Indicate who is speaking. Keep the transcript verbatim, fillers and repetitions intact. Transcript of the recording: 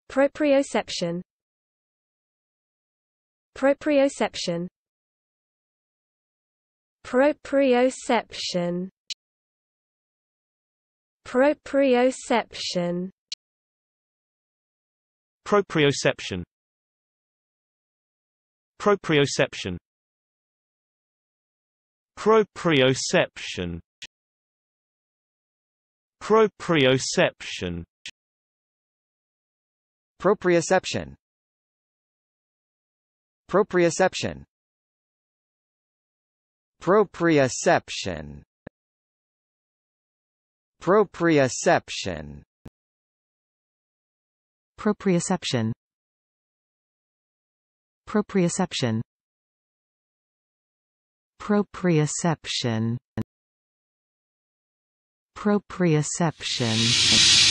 Speaker 1: Proprioception. Proprioception. Proprioception. Proprioception.
Speaker 2: Proprioception. Proprioception. Proprioception. Proprioception.
Speaker 3: Proprioception. Proprioception. Proprioception. Proprioception.
Speaker 4: Proprioception. Proprioception. Proprioception. Proprioception.